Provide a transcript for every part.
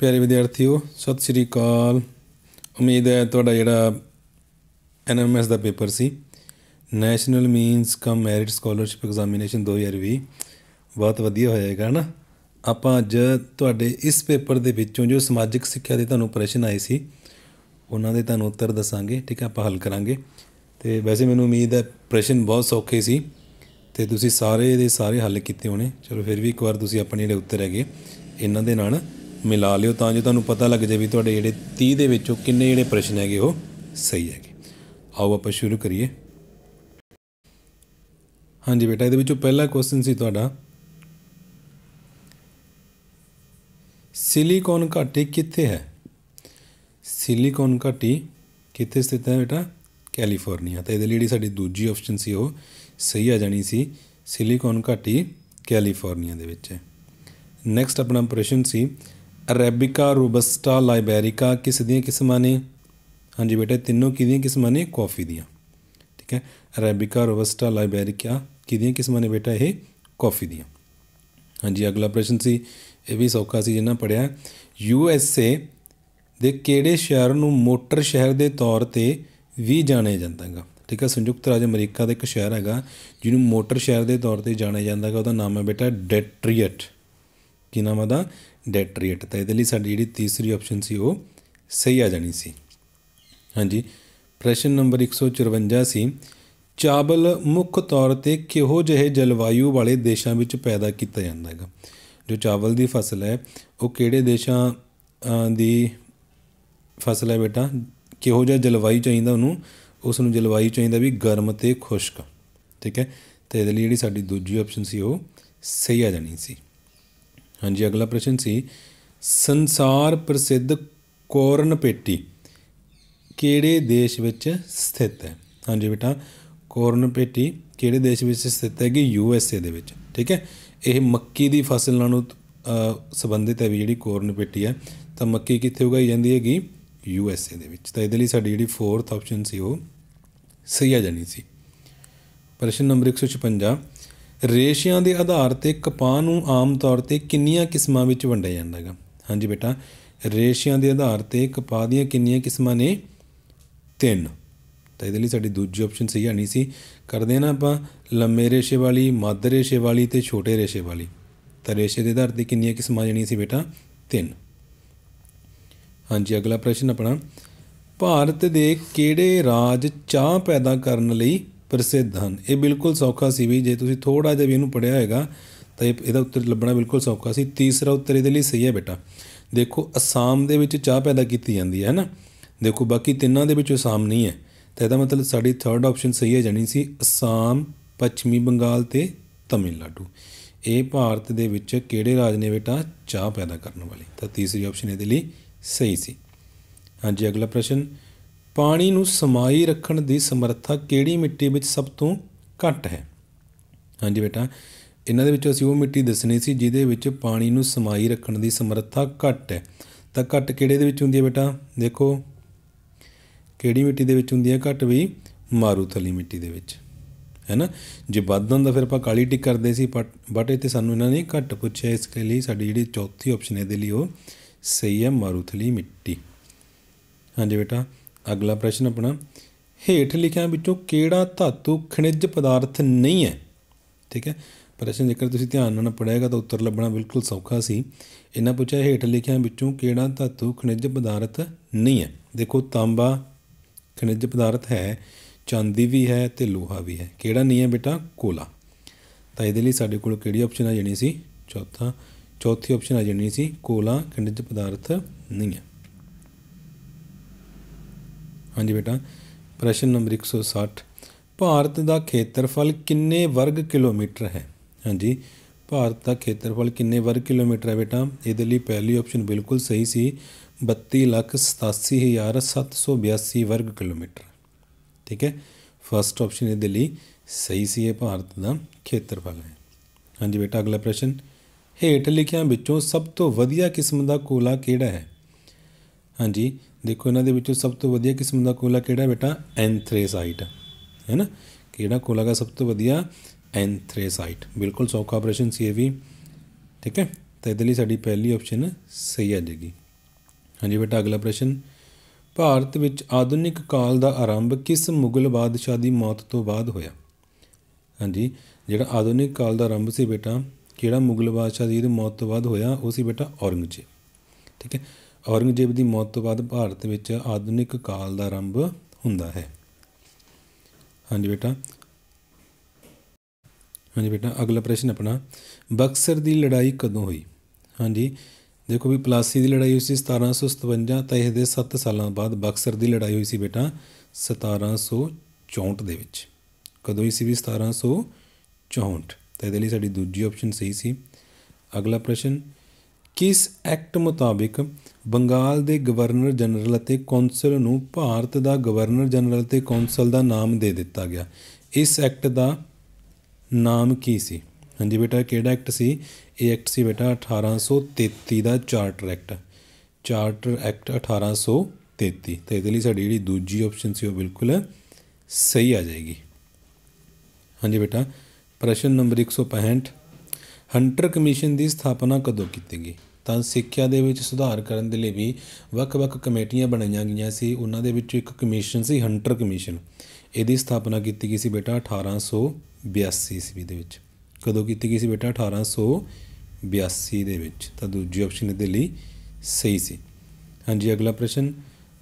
प्यारे विद्यार्थियों सत श्री अकाल। उम्मीद है तुहाडा जिहड़ा NMS का पेपर सी national means cum merit scholarship examination 2020 बहुत वधिया होएगा ना। आपां अज तुहाडे इस पेपर दे विचों जो समाजिक सिक्ख्या दे तुहानूं प्रश्न आए सी उन्हां दे तुहानूं उत्तर दसांगे। ठीक है, आपां हल करांगे। तो वैसे मैनूं उम्मीद है प्रश्न बहुत सौखे सी ते तुसीं सारे दे सारे हल कीते होने। चलो फिर भी एक बार तुसीं अपने जिहड़े उत्तर हैगे इन्हां दे नाल मिला लिओ तां जो तुहानूं पता लग जाए भी तुहाडे जिहड़े 30 दे विचों किन्ने जिहड़े प्रश्न हैगे वो सही हैगे। आओ आपां शुरू करिए। हाँ जी बेटा, ये पहला क्वेश्चन सी तुहाडा, सिलिकॉन घाटी कित्थे है? सिलिकॉन घाटी कित्थे स्थित है बेटा? कैलीफोर्निया। तो ये साडी दूजी ऑप्शन सी वो सही आ जानी सी। सिलिकॉन घाटी कैलीफोर्निया दे विच है। नैक्सट अपना प्रश्न सी, अरेबिका, रोबस्टा, लाइबेरिका किस दियां किस्मां ने? हाँ जी बेटा, तीनों किहदियां किस्मां ने? कॉफ़ी दियां। ठीक है, अरेबिका, रोबस्टा, लाइबेरिका किहदियां किस्मां ने बेटा? ये कॉफ़ी दियां। हाँ जी, अगला प्रश्न सी, ये भी सौखा सी जिन्हें पढ़िया, USA दे किहड़े शहर नूं मोटर शहर के तौर पर भी जाने जाता है? ठीक है, संयुक्त राज्य अमरीका का एक शहर हैगा जिन्होंने मोटर शहर के तौर पर जाने जाता है, उसका नाम है बेटा डेट्रियट। की नाम है? डेट्रियट। तो ये साडी जी तीसरी ऑप्शन सी वो सही आ जानी सी। हाँ जी, प्रश्न नंबर 154 सी, चावल मुख्य तौर पर किहो जिहे जलवायु वाले देशों में पैदा किया जाता है? जो चावल की फसल है वो किहड़े देशों की फसल है बेटा? किहो जिहा जलवायु चाहिए उन्होंने? उसनूं जलवायु चाहिए भी गर्म तो खुश्क। ठीक है, तो ये जी साडी दूजी ऑप्शन सी वो सही आ जानी सी। हाँ जी, अगला प्रश्न सी, संसार प्रसिद्ध कॉर्न पेटी किहड़े देश विच स्थित है? हाँ जी बेटा, कॉर्न पेटी किहड़े देश विच स्थित हैगी? USA दे विच। ठीक है, यह मक्की की फसल नाल संबंधित है भी जी कॉर्न पेटी है। तो मक्की कित्थे उगाई जाती हैगी? USA दे विच। तो ये साडी जी फोर्थ ऑप्शन सी वो सही आ जानी सी। प्रश्न नंबर 156, रेशियां के आधार पर कपाह नूं आम तौर पर किन्नियां किस्मां विच वंडिया जांदा है? हाँ जी बेटा, रेशियां के आधार पर कपाह दीयां किन्नियां किस्मां ने? 3। तो ये साडी दूजी ऑप्शन सही आनी सी। करते हैं ना आपां लंबे रेशे वाली, मध्य रेशे वाली तो छोटे रेशे वाली। तो रेशे के आधार पर किन्नियां किस्मां आ जानियां सी बेटा? 3। हाँ जी, अगला प्रश्न अपना, भारत के किहड़े राज चाह पैदा करने लई प्रसिद्ध हैं? ये बिल्कुल सौखा सी भी, जे तुसीं थोड़ा जिहा भी इहनूं पढ़िया होएगा तो इहदा उत्तर लभना बिल्कुल सौखा सी। तीसरा उत्तर इहदे लई सही है बेटा। देखो असम दे विच चाह पैदा की जाती है ना, देखो बाकी तिन्नां दे विच असम नहीं है। तो यदा मतलब साड़ी थर्ड ऑप्शन सही है जानी सी, असम, पश्चिमी बंगाल ते तमिलनाडु। ये भारत दे विच किहड़े राज ने बेटा चाह पैदा करने वाले? तो तीसरी ऑप्शन इहदे लई सही सी। हाँ जी, अगला प्रश्न, पानी नूं समाई रखण दी समर्था किहड़ी मिट्टी विच सब तो घट है? हाँ जी बेटा, इन्हां दे विचों असीं वो मिट्टी दसनी सी जिहदे विच पानी नूं समाई रखण दी समर्था घट है। तो घट किहड़े दे विच हुंदी है बेटा? देखो किहड़ी मिट्टी दे विच हुंदी है घट? भी मारूथली मिट्टी दे विच, है ना। जे वध हुंदा फिर आपां काली टिक करदे सी, बट इत्थे सानूं इन्हां ने घट पुछिआ, इसके लिए साडी जिहड़ी चौथी ऑप्शन इहदे लई वो सही है, मारूथली मिट्टी। हाँ जी बेटा, अगला प्रश्न अपना, हेठ लिखियां विचों किहड़ा धातु खनिज पदार्थ नहीं है? ठीक है, प्रश्न जेकर तुसीं ध्यान नाल पढ़िएगा तो उत्तर लभना बिल्कुल सौखा सी। इन्हां पुछिआ हेठ लिखियां विचों किहड़ा धातु खनिज पदार्थ नहीं है? देखो तांबा खनिज पदार्थ है, चांदी भी है तो लोहा भी है, किहड़ा नहीं है बेटा? कोला। तो ये लिए साडे कोल किहड़ी ऑप्शन आ जानी सी? चौथी ऑप्शन आ जानी सी, कोला खनिज पदार्थ नहीं है। हाँ जी बेटा, प्रश्न नंबर 160, भारत का खेत्रफल किन्ने वर्ग किलोमीटर है? हाँ जी, भारत का खेत्रफल किन्ने वर्ग किलोमीटर है बेटा? ये लिए पहली ऑप्शन बिल्कुल सही सी, 32,87,782 वर्ग किलोमीटर। ठीक है, फर्स्ट ऑप्शन ये लिए सही सी है, भारत का खेत्रफल है। हाँ जी बेटा, अगला प्रश्न, हेठ लिखियां विचों सब तो वधिया किस्म का कोला किहड़ा है? हाँ जी, देखो इन्हां दे विचों सब तो वधिया किस्म का कोला किहड़ा बेटा? एंथ्रेसाइट, है ना। किहड़ा कोला का सब तो वधिया? एंथ्रेसाइट। बिल्कुल सौखा प्रश्न सी भी। ठीक है, तो ये लिए साडी पहली ऑप्शन सही आ जाएगी। हाँ जी बेटा अगला प्रश्न, ਭਾਰਤ ਵਿੱਚ ਆਧੁਨਿਕ ਕਾਲ ਦਾ ਆਰੰਭ ਕਿਸ ਮੁਗਲ ਬਾਦਸ਼ਾਹ ਦੀ ਮੌਤ ਤੋਂ ਬਾਅਦ ਹੋਇਆ? ਹਾਂਜੀ, ਜਿਹੜਾ ਆਧੁਨਿਕ ਕਾਲ ਦਾ ਆਰੰਭ ਸੀ ਬੇਟਾ, ਕਿਹੜਾ ਮੁਗਲ ਬਾਦਸ਼ਾਹ ਦੀ ਮੌਤ ਤੋਂ ਬਾਅਦ ਹੋਇਆ? ਉਹ ਸੀ ਬੇਟਾ ਔਰੰਗਜ਼ੇਬ। ਠੀਕ ਹੈ, ਔਰੰਗਜ਼ੇਬ ਦੀ ਮੌਤ ਤੋਂ ਬਾਅਦ ਭਾਰਤ ਵਿੱਚ ਆਧੁਨਿਕ ਕਾਲ ਦਾ ਆਰੰਭ ਹੁੰਦਾ ਹੈ। ਹਾਂਜੀ ਬੇਟਾ ਅਗਲਾ ਪ੍ਰਸ਼ਨ ਆਪਣਾ, ਬਕਸਰ ਦੀ ਲੜਾਈ ਕਦੋਂ ਹੋਈ? ਹਾਂਜੀ ਦੇਖੋ ਵੀ ਪਲਾਸੀ ਦੀ ਲੜਾਈ ਹੋਈ ਸੀ 1757, ਤਾਂ ਇਹਦੇ 7 ਸਾਲਾਂ ਬਾਅਦ ਬਕਸਰ ਦੀ ਲੜਾਈ ਹੋਈ ਸੀ ਬੇਟਾ 1764 ਦੇ ਵਿੱਚ। ਕਦੋਂ ਹੋਈ ਸੀ ਵੀ? 1764। ਤਾਂ ਇਹਦੇ ਲਈ ਸਾਡੀ ਦੂਜੀ ਆਪਸ਼ਨ ਸਹੀ ਸੀ। ਅਗਲਾ ਪ੍ਰਸ਼ਨ, ਕਿਸ ਐਕਟ ਮੁਤਾਬਿਕ ਬੰਗਾਲ ਦੇ ਗਵਰਨਰ ਜਨਰਲ ਅਤੇ ਕੌਂਸਲ ਨੂੰ ਭਾਰਤ ਦਾ ਗਵਰਨਰ ਜਨਰਲ ਅਤੇ ਕੌਂਸਲ ਦਾ ਨਾਮ ਦੇ ਦਿੱਤਾ ਗਿਆ? ਇਸ ਐਕਟ ਦਾ ਨਾਮ ਕੀ ਸੀ? ਹਾਂਜੀ ਬੇਟਾ ਕਿਹੜਾ ਐਕਟ ਸੀ? ਇਹ ਐਕਟ ਸੀ ਬੇਟਾ 1833 ਦਾ ਚਾਰਟਰ ਐਕਟ। Charter act 1833। ਤਾਂ ਇਹਦੇ ਲਈ ਸਾਡੀ ਜਿਹੜੀ ਦੂਜੀ ਆਪਸ਼ਨ ਸੀ ਉਹ ਬਿਲਕੁਲ ਸਹੀ ਆ ਜਾਏਗੀ। ਹਾਂਜੀ ਬੇਟਾ ਪ੍ਰਸ਼ਨ ਨੰਬਰ 165, ਹੰਟਰ ਕਮਿਸ਼ਨ ਦੀ ਸਥਾਪਨਾ ਕਦੋਂ ਕੀਤੀ ਗਈ? ਤਾਂ ਸਿੱਖਿਆ ਦੇ ਵਿੱਚ ਸੁਧਾਰ ਕਰਨ ਦੇ ਲਈ ਵੀ ਵੱਖ-ਵੱਖ ਕਮੇਟੀਆਂ ਬਣਾਈਆਂ ਗਈਆਂ ਸੀ। ਉਹਨਾਂ ਦੇ ਵਿੱਚੋਂ ਇੱਕ ਕਮਿਸ਼ਨ ਸੀ ਹੰਟਰ ਕਮਿਸ਼ਨ। ਇਹਦੀ ਸਥਾਪਨਾ ਕੀਤੀ ਗਈ ਸੀ ਬੇਟਾ 1882 ਈਸਵੀ ਦੇ ਵਿੱਚ। ਕਦੋਂ ਕੀਤੀ ਗਈ ਸੀ ਬੇਟਾ? 1882 ਦੇ ਵਿੱਚ। ਤਾਂ ਦੂਜੀ ਆਪਸ਼ਨ ਇਹਦੇ ਲਈ ਸਹੀ ਸੀ। ਹਾਂਜੀ ਅਗਲਾ ਪ੍ਰਸ਼ਨ,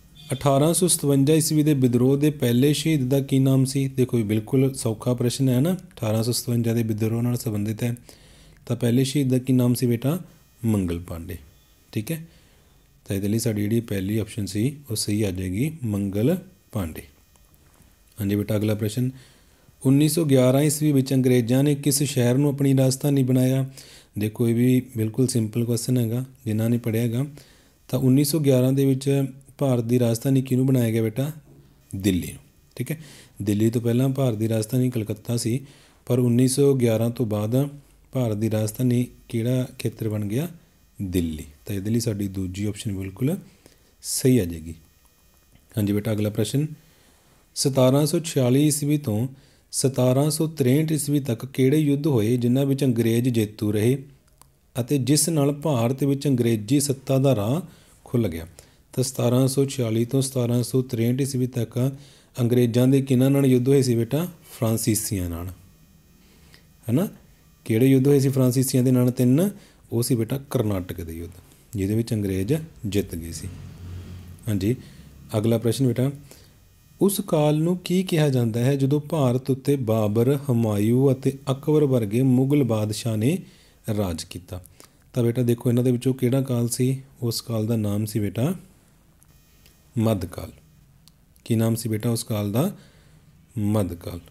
1857 ਈਸਵੀ ਦੇ ਵਿਦਰੋਹ ਦੇ ਪਹਿਲੇ ਸ਼ਹੀਦ ਦਾ ਕੀ ਨਾਮ ਸੀ? ਦੇਖੋ ਇਹ ਬਿਲਕੁਲ ਸੌਖਾ ਪ੍ਰਸ਼ਨ ਹੈ ਨਾ, 1857 ਦੇ ਵਿਦਰੋਹ ਨਾਲ ਸੰਬੰਧਿਤ ਹੈ। ਤਾਂ ਪਹਿਲੇ ਸ਼ਹੀਦ ਦਾ ਕੀ ਨਾਮ ਸੀ ਬੇਟਾ? ਮੰਗਲ ਪਾਂਡੇ। ਠੀਕ ਹੈ, ਤਾਂ ਇਹਦੇ ਲਈ ਸਾਡੀ ਜਿਹੜੀ ਪਹਿਲੀ ਆਪਸ਼ਨ ਸੀ ਉਹ ਸਹੀ ਆ ਜਾਏਗੀ, ਮੰਗਲ ਪਾਂਡੇ। ਹਾਂਜੀ ਬੇਟਾ ਅਗਲਾ ਪ੍ਰਸ਼ਨ, 1911 ਈਸਵੀ ਵਿੱਚ ਅੰਗਰੇਜ਼ਾਂ ਨੇ ਕਿਸ ਸ਼ਹਿਰ ਨੂੰ ਆਪਣੀ ਰਾਜਧਾਨੀ ਬਣਾਇਆ? ਦੇਖੋ ਇਹ ਵੀ ਬਿਲਕੁਲ ਸਿੰਪਲ ਕੁਐਸਚਨ ਹੈਗਾ, ਜਿਨ੍ਹਾਂ ਨੇ ਪੜ੍ਹਿਆ ਹੈਗਾ। ਤਾਂ 1911 ਦੇ ਵਿੱਚ ਭਾਰਤ ਦੀ ਰਾਜਧਾਨੀ ਕਿਹਨੂੰ ਬਣਾਇਆ ਗਿਆ ਬੇਟਾ? ਦਿੱਲੀ ਨੂੰ। ਠੀਕ ਹੈ, ਦਿੱਲੀ ਤੋਂ ਪਹਿਲਾਂ ਭਾਰਤ ਦੀ ਰਾਜਧਾਨੀ ਕਲਕੱਤਾ ਸੀ, ਪਰ 1911 ਤੋਂ ਬਾਅਦ ਭਾਰਤ ਦੀ ਰਾਜਧਾਨੀ ਕਿਹੜਾ ਖੇਤਰ ਬਣ ਗਿਆ? ਦਿੱਲੀ। ਤਾਂ ਇਹਦੇ ਲਈ ਸਾਡੀ ਦੂਜੀ ਆਪਸ਼ਨ ਬਿਲਕੁਲ ਸਹੀ ਆ ਜਾਏਗੀ। ਹਾਂਜੀ ਬੇਟਾ ਅਗਲਾ ਪ੍ਰਸ਼ਨ, 1746 ਈਸਵੀ ਤੋਂ 1763 ਈਸਵੀ ਤੱਕ ਕਿਹੜੇ ਯੁੱਧ ਹੋਏ ਜਿਨ੍ਹਾਂ ਵਿੱਚ ਅੰਗਰੇਜ਼ ਜੇਤੂ ਰਹੇ ਅਤੇ ਜਿਸ ਨਾਲ ਭਾਰਤ ਵਿੱਚ ਅੰਗਰੇਜ਼ੀ ਸੱਤਾ ਦਾ ਰਾਹ ਖੁੱਲ੍ਹ ਗਿਆ? ਤਾਂ 1746 ਤੋਂ 1763 ਈਸਵੀ ਤੱਕ ਅੰਗਰੇਜ਼ਾਂ ਦੇ ਕਿਹਨਾਂ ਨਾਲ ਯੁੱਧ ਹੋਏ ਸੀ ਬੇਟਾ? ਫਰਾਂਸੀਸੀਆਂ ਨਾਲ, ਹੈ ਨਾ। ਕਿਹੜੇ ਯੁੱਧ ਹੋਏ ਸੀ ਫਰਾਂਸੀਸੀਆਂ ਦੇ ਨਾਲ? 3। ਉਹ ਸੀ ਬੇਟਾ ਕਰਨਾਟਕ ਦੇ ਯੁੱਧ, ਜਿਹਦੇ ਵਿੱਚ ਅੰਗਰੇਜ਼ ਜਿੱਤ ਗਏ ਸੀ। ਹਾਂਜੀ ਅਗਲਾ ਪ੍ਰਸ਼ਨ ਬੇਟਾ, ਉਸ ਕਾਲ ਨੂੰ ਕੀ ਕਿਹਾ ਜਾਂਦਾ ਹੈ ਜਦੋਂ ਭਾਰਤ ਉੱਤੇ ਬਾਬਰ, ਹਮਾਯੂ ਅਤੇ ਅਕਬਰ ਵਰਗੇ ਮੁਗਲ ਬਾਦਸ਼ਾਹ ਨੇ ਰਾਜ ਕੀਤਾ? ਤਾਂ ਬੇਟਾ ਦੇਖੋ ਇਹਨਾਂ ਦੇ ਵਿੱਚੋਂ ਕਿਹੜਾ ਕਾਲ ਸੀ? ਉਸ ਕਾਲ ਦਾ ਨਾਮ ਸੀ ਬੇਟਾ ਮੱਧਕਾਲ। ਕੀ ਨਾਮ ਸੀ ਬੇਟਾ ਉਸ ਕਾਲ ਦਾ? ਮੱਧਕਾਲ।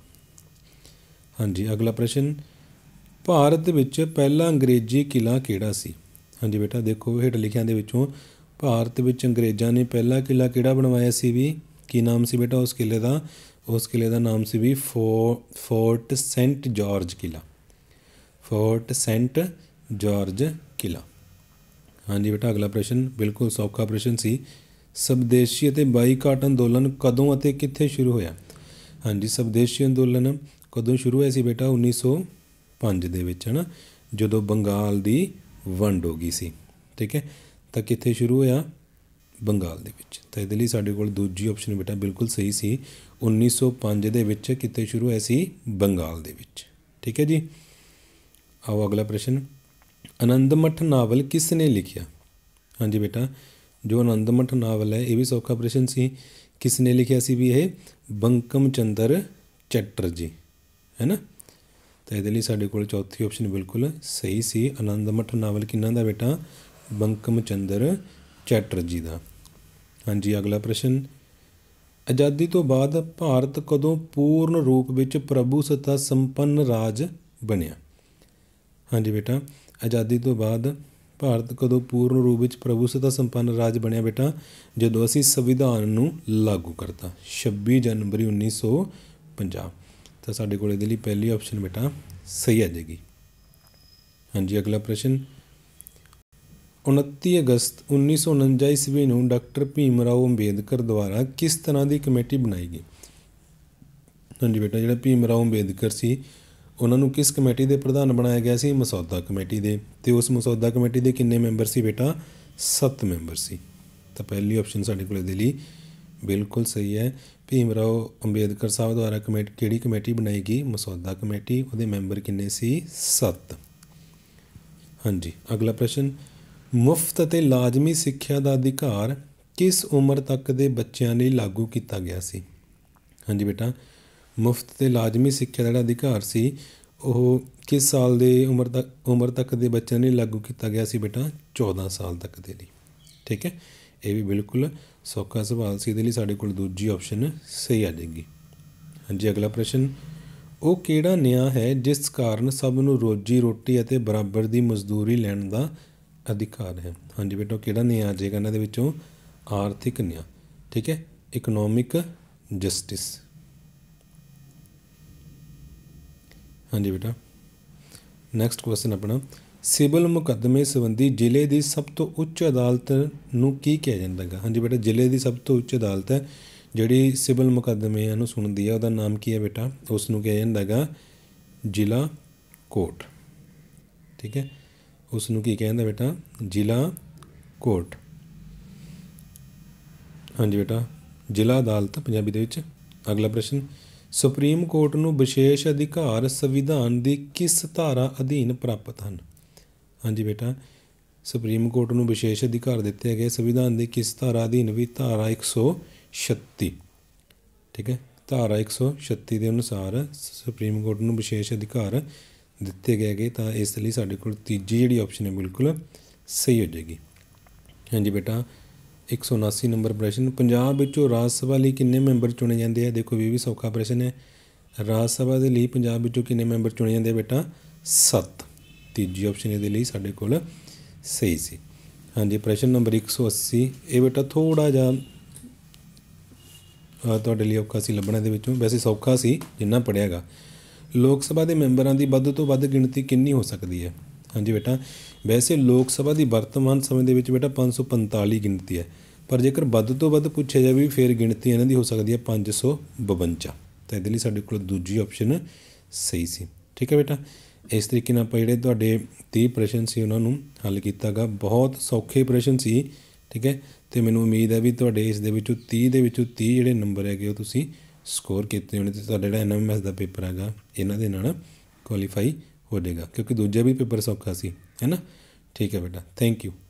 ਹਾਂਜੀ ਅਗਲਾ ਪ੍ਰਸ਼ਨ, ਭਾਰਤ ਵਿੱਚ ਪਹਿਲਾ ਅੰਗਰੇਜ਼ੀ ਕਿਲ੍ਹਾ ਕਿਹੜਾ ਸੀ? ਹਾਂਜੀ ਬੇਟਾ ਦੇਖੋ ਹੇਠ ਲਿਖਿਆਂ ਦੇ ਵਿੱਚੋਂ ਭਾਰਤ ਵਿੱਚ ਅੰਗਰੇਜ਼ਾਂ ਨੇ ਪਹਿਲਾ ਕਿਲ੍ਹਾ ਕਿਹੜਾ ਬਣਵਾਇਆ ਸੀ ਵੀ? ਕੀ ਨਾਮ ਸੀ ਬੇਟਾ ਉਸ ਕਿਲ੍ਹੇ ਦਾ? ਉਸ ਕਿਲ੍ਹੇ ਦਾ ਨਾਮ ਸੀ ਵੀ ਫੋਰਟ ਸੇਂਟ ਜਾਰਜ ਕਿਲ੍ਹਾ। ਫੋਰਟ ਸੇਂਟ ਜਾਰਜ ਕਿਲ੍ਹਾ। ਹਾਂਜੀ ਬੇਟਾ ਅਗਲਾ ਪ੍ਰਸ਼ਨ ਬਿਲਕੁਲ ਸੌਖਾ ਪ੍ਰਸ਼ਨ ਸੀ। ਸਵਦੇਸ਼ੀ ਅਤੇ ਬਾਈਕਾਟ ਅੰਦੋਲਨ ਕਦੋਂ ਅਤੇ ਕਿੱਥੇ ਸ਼ੁਰੂ ਹੋਇਆ? ਹਾਂਜੀ ਸਵਦੇਸ਼ੀ ਅੰਦੋਲਨ ਕਦੋਂ ਸ਼ੁਰੂ ਹੋਇਆ ਸੀ ਬੇਟਾ? 1905 ਦੇ ਵਿੱਚ, ਹੈ ਨਾ, ਜਦੋਂ ਬੰਗਾਲ ਦੀ ਵੰਡ ਹੋ ਗਈ ਸੀ। ਠੀਕ ਹੈ, ਤਾਂ ਕਿੱਥੇ ਸ਼ੁਰੂ ਹੋਇਆ? ਬੰਗਾਲ ਦੇ ਵਿੱਚ। ਤਾਂ ਇਹਦੇ ਲਈ ਸਾਡੇ ਕੋਲ ਦੂਜੀ ਆਪਸ਼ਨ ਬੇਟਾ ਬਿਲਕੁਲ ਸਹੀ ਸੀ, 1905 ਦੇ ਵਿੱਚ ਕਿੱਥੇ ਸ਼ੁਰੂ ਹੋਇਆ ਸੀ? ਬੰਗਾਲ ਦੇ ਵਿੱਚ। ਠੀਕ ਹੈ ਜੀ। ਆਓ ਅਗਲਾ ਪ੍ਰਸ਼ਨ, ਆਨੰਦ ਮਠ ਨਾਵਲ ਕਿਸ ਨੇ ਲਿਖਿਆ? ਹਾਂਜੀ ਬੇਟਾ ਜੋ ਆਨੰਦ ਮਠ ਨਾਵਲ ਹੈ ਇਹ ਵੀ ਸੌਖਾ ਪ੍ਰਸ਼ਨ ਸੀ। ਕਿਸ ਨੇ ਲਿਖਿਆ ਸੀ ਵੀ ਇਹ? ਬੰਕਮ ਚੰਦਰ ਚੈਟਰਜੀ, ਹੈ ਨਾ। ਤਾਂ ਇਹਦੇ ਲਈ ਸਾਡੇ ਕੋਲ ਚੌਥੀ ਆਪਸ਼ਨ ਬਿਲਕੁਲ ਸਹੀ ਸੀ। ਆਨੰਦ ਮਠ ਨਾਵਲ ਕਿਹਨਾਂ ਦਾ ਬੇਟਾ? ਬੰਕਮ ਚੰਦਰ ਚੈਟਰਜੀ ਦਾ। ਹਾਂਜੀ ਅਗਲਾ ਪ੍ਰਸ਼ਨ, ਆਜ਼ਾਦੀ ਤੋਂ ਬਾਅਦ ਭਾਰਤ ਕਦੋਂ ਪੂਰਨ ਰੂਪ ਵਿੱਚ ਪ੍ਰਭੂ ਸੱਤਾ ਸੰਪੰਨ ਰਾਜ ਬਣਿਆ? ਹਾਂਜੀ ਬੇਟਾ ਆਜ਼ਾਦੀ ਤੋਂ ਬਾਅਦ ਭਾਰਤ ਕਦੋਂ ਪੂਰਨ ਰੂਪ ਵਿੱਚ ਪ੍ਰਭੂ ਸੱਤਾ ਸੰਪੰਨ ਰਾਜ ਬਣਿਆ ਬੇਟਾ? ਜਦੋਂ ਅਸੀਂ ਸੰਵਿਧਾਨ ਨੂੰ ਲਾਗੂ ਕਰਤਾ, 26 ਜਨਵਰੀ 1950। ਤਾਂ ਸਾਡੇ ਕੋਲ ਇਹਦੇ ਲਈ ਪਹਿਲੀ ਆਪਸ਼ਨ ਬੇਟਾ ਸਹੀ ਆ ਜਾਏਗੀ। ਹਾਂਜੀ ਅਗਲਾ ਪ੍ਰਸ਼ਨ, 29 ਅਗਸਤ 1949 ਈਸਵੀ ਨੂੰ ਡਾਕਟਰ ਭੀਮ ਰਾਓ ਅੰਬੇਦਕਰ ਦੁਆਰਾ ਕਿਸ ਤਰ੍ਹਾਂ ਦੀ ਕਮੇਟੀ ਬਣਾਈ ਗਈ? ਹਾਂਜੀ ਬੇਟਾ ਜਿਹੜਾ ਭੀਮ ਰਾਓ ਅੰਬੇਦਕਰ ਸੀ ਉਹਨਾਂ ਨੂੰ ਕਿਸ ਕਮੇਟੀ ਦੇ ਪ੍ਰਧਾਨ ਬਣਾਇਆ ਗਿਆ ਸੀ? ਮਸੌਦਾ ਕਮੇਟੀ ਦੇ। ਅਤੇ ਉਸ ਮਸੌਦਾ ਕਮੇਟੀ ਦੇ ਕਿੰਨੇ ਮੈਂਬਰ ਸੀ ਬੇਟਾ? 7 ਮੈਂਬਰ ਸੀ। ਤਾਂ ਪਹਿਲੀ ਆਪਸ਼ਨ ਸਾਡੇ ਕੋਲ ਇਹਦੇ ਲਈ ਬਿਲਕੁਲ ਸਹੀ ਹੈ। ਭੀਮ ਰਾਓ ਅੰਬੇਦਕਰ ਸਾਹਿਬ ਦੁਆਰਾ ਕਿਹੜੀ ਕਮੇਟੀ ਬਣਾਈ ਗਈ? ਮਸੌਦਾ ਕਮੇਟੀ। ਉਹਦੇ ਮੈਂਬਰ ਕਿੰਨੇ ਸੀ? 7। ਹਾਂਜੀ, ਅਗਲਾ ਪ੍ਰਸ਼ਨ, ਮੁਫਤ ਅਤੇ ਲਾਜ਼ਮੀ ਸਿੱਖਿਆ ਦਾ ਅਧਿਕਾਰ ਕਿਸ ਉਮਰ ਤੱਕ ਦੇ ਬੱਚਿਆਂ ਲਈ ਲਾਗੂ ਕੀਤਾ ਗਿਆ ਸੀ? ਹਾਂਜੀ ਬੇਟਾ, ਮੁਫਤ ਅਤੇ ਲਾਜ਼ਮੀ ਸਿੱਖਿਆ ਦਾ ਜਿਹੜਾ ਅਧਿਕਾਰ ਸੀ ਉਹ ਕਿਸ ਸਾਲ ਦੇ ਉਮਰ ਤੱਕ ਦੇ ਬੱਚਿਆਂ ਲਈ ਲਾਗੂ ਕੀਤਾ ਗਿਆ ਸੀ ਬੇਟਾ? 14 ਸਾਲ ਤੱਕ ਦੇ ਲਈ। ਠੀਕ ਹੈ, ਇਹ ਵੀ ਬਿਲਕੁਲ ਸੌਖਾ ਸਵਾਲ ਸੀ, ਇਹਦੇ ਲਈ ਸਾਡੇ ਕੋਲ ਦੂਜੀ ਆਪਸ਼ਨ ਸਹੀ ਆ ਜਾਏਗੀ। ਹਾਂਜੀ, ਅਗਲਾ ਪ੍ਰਸ਼ਨ, ਉਹ ਕਿਹੜਾ ਨਿਆਂ ਹੈ ਜਿਸ ਕਾਰਨ ਸਭ ਨੂੰ ਰੋਜੀ ਰੋਟੀ ਅਤੇ ਬਰਾਬਰ ਦੀ ਮਜ਼ਦੂਰੀ ਲੈਣ ਦਾ ਅਧਿਕਾਰ ਹੈ? ਹਾਂਜੀ ਬੇਟਾ, ਉਹ ਕਿਹੜਾ ਨਿਆਂ ਆ ਜਾਏਗਾ ਇਹਨਾਂ ਦੇ ਵਿੱਚੋਂ? ਆਰਥਿਕ ਨਿਆਂ। ਠੀਕ ਹੈ, ਇਕਨੋਮਿਕ ਜਸਟਿਸ। ਹਾਂਜੀ ਬੇਟਾ, ਨੈਕਸਟ ਕੁਐਸਚਨ ਆਪਣਾ, ਸਿਵਲ ਮੁਕੱਦਮੇ ਸੰਬੰਧੀ ਜ਼ਿਲ੍ਹੇ ਦੀ ਸਭ ਤੋਂ ਉੱਚ ਅਦਾਲਤ ਨੂੰ ਕੀ ਕਿਹਾ ਜਾਂਦਾ ਹੈਗਾ? ਹਾਂਜੀ ਬੇਟਾ, ਜ਼ਿਲ੍ਹੇ ਦੀ ਸਭ ਤੋਂ ਉੱਚ ਅਦਾਲਤ ਹੈ ਜਿਹੜੀ ਸਿਵਲ ਮੁਕੱਦਮਿਆਂ ਨੂੰ ਸੁਣਦੀ ਹੈ, ਉਹਦਾ ਨਾਮ ਕੀ ਹੈ ਬੇਟਾ? ਉਸ ਨੂੰ ਕਿਹਾ ਜਾਂਦਾ ਹੈਗਾ ਜ਼ਿਲ੍ਹਾ ਕੋਰਟ। ਠੀਕ ਹੈ, ਉਸ ਨੂੰ ਕੀ ਕਿਹਾ ਜਾਂਦਾ ਬੇਟਾ? ਜ਼ਿਲ੍ਹਾ ਕੋਰਟ। ਹਾਂਜੀ ਬੇਟਾ, ਜ਼ਿਲ੍ਹਾ ਅਦਾਲਤ ਪੰਜਾਬੀ ਦੇ ਵਿੱਚ। ਅਗਲਾ ਪ੍ਰਸ਼ਨ, ਸੁਪਰੀਮ ਕੋਰਟ ਨੂੰ ਵਿਸ਼ੇਸ਼ ਅਧਿਕਾਰ ਸੰਵਿਧਾਨ ਦੀ ਕਿਸ ਧਾਰਾ ਅਧੀਨ ਪ੍ਰਾਪਤ ਹਨ? ਹਾਂਜੀ ਬੇਟਾ, ਸੁਪਰੀਮ ਕੋਰਟ ਨੂੰ ਵਿਸ਼ੇਸ਼ ਅਧਿਕਾਰ ਦਿੱਤੇ ਗਏ ਸੰਵਿਧਾਨ ਦੀ ਕਿਸ ਧਾਰਾ ਅਧੀਨ? ਵੀ ਧਾਰਾ 136। ਠੀਕ ਹੈ, ਧਾਰਾ 136 ਦੇ ਅਨੁਸਾਰ ਸੁਪਰੀਮ ਕੋਰਟ ਨੂੰ ਵਿਸ਼ੇਸ਼ ਅਧਿਕਾਰ ਦਿੱਤੇ ਗਏ ਹੈਗੇ, ਤਾਂ ਇਸ ਲਈ ਸਾਡੇ ਕੋਲ ਤੀਜੀ ਜਿਹੜੀ ਆਪਸ਼ਨ ਹੈ ਬਿਲਕੁਲ ਸਹੀ ਹੋ ਜਾਏਗੀ। ਹਾਂਜੀ ਬੇਟਾ, 179 ਨੰਬਰ ਪ੍ਰਸ਼ਨ, ਪੰਜਾਬ ਵਿੱਚੋਂ ਰਾਜ ਸਭਾ ਲਈ ਕਿੰਨੇ ਮੈਂਬਰ ਚੁਣੇ ਜਾਂਦੇ ਆ? ਦੇਖੋ ਇਹ ਵੀ ਸੌਖਾ ਪ੍ਰਸ਼ਨ ਹੈ। ਰਾਜ ਸਭਾ ਦੇ ਲਈ ਪੰਜਾਬ ਵਿੱਚੋਂ ਕਿੰਨੇ ਮੈਂਬਰ ਚੁਣੇ ਜਾਂਦੇ ਆ ਬੇਟਾ? 7। ਤੀਜੀ ਆਪਸ਼ਨ ਇਹਦੇ ਲਈ ਸਾਡੇ ਕੋਲ ਸਹੀ ਸੀ। ਹਾਂਜੀ, ਪ੍ਰਸ਼ਨ ਨੰਬਰ 180, ਇਹ ਬੇਟਾ ਥੋੜ੍ਹਾ ਜਿਹਾ ਤੁਹਾਡੇ ਲਈ ਔਖਾ ਸੀ ਲੱਭਣਾ ਦੇ ਵਿੱਚੋਂ, ਵੈਸੇ ਸੌਖਾ ਸੀ ਜਿੰਨਾ ਪੜ੍ਹਿਆ ਗਾ। ਲੋਕ ਸਭਾ ਦੇ ਮੈਂਬਰਾਂ ਦੀ ਵੱਧ ਤੋਂ ਵੱਧ ਗਿਣਤੀ ਕਿੰਨੀ ਹੋ ਸਕਦੀ ਹੈ? ਹਾਂਜੀ ਬੇਟਾ, ਵੈਸੇ ਲੋਕ ਸਭਾ ਦੀ ਵਰਤਮਾਨ ਸਮੇਂ ਦੇ ਵਿੱਚ ਬੇਟਾ 545 ਗਿਣਤੀ ਹੈ, ਪਰ ਜੇਕਰ ਵੱਧ ਤੋਂ ਵੱਧ ਪੁੱਛਿਆ ਜਾਵੇ ਫਿਰ ਗਿਣਤੀ ਇਹਨਾਂ ਦੀ ਹੋ ਸਕਦੀ ਹੈ 552। ਤਾਂ ਇਹਦੇ ਲਈ ਸਾਡੇ ਕੋਲ ਦੂਜੀ ਆਪਸ਼ਨ ਸਹੀ ਸੀ। ਠੀਕ ਹੈ ਬੇਟਾ, ਇਸ ਤਰੀਕੇ ਨਾਲ ਆਪਾਂ ਜਿਹੜੇ ਤੁਹਾਡੇ 30 ਪ੍ਰਸ਼ਨ ਸੀ ਉਹਨਾਂ ਨੂੰ ਹੱਲ ਕੀਤਾ ਗਾ। ਬਹੁਤ ਸੌਖੇ ਪ੍ਰਸ਼ਨ ਸੀ। ਠੀਕ ਹੈ, ਅਤੇ ਮੈਨੂੰ ਉਮੀਦ ਹੈ ਵੀ ਤੁਹਾਡੇ ਇਸ ਦੇ ਵਿੱਚੋਂ 30 ਦੇ ਵਿੱਚੋਂ 30 ਜਿਹੜੇ ਨੰਬਰ ਹੈਗੇ ਉਹ ਤੁਸੀਂ ਸਕੋਰ ਕੀਤੇ ਹੋਣੇ, ਅਤੇ ਤੁਹਾਡਾ ਜਿਹੜਾ NMS ਦਾ ਪੇਪਰ ਹੈਗਾ ਇਹਨਾਂ ਦੇ ਨਾਲ ਕੁਆਲੀਫਾਈ ਹੋ ਜਾਏਗਾ, ਕਿਉਂਕਿ ਦੂਜਾ ਵੀ ਪੇਪਰ ਸੌਖਾ ਸੀ, ਹੈ ਨਾ। ਠੀਕ ਹੈ ਬੇਟਾ, ਥੈਂਕ ਯੂ।